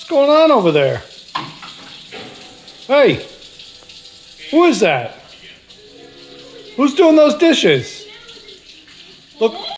What's going on over there? Hey, who is that? Who's doing those dishes? Look,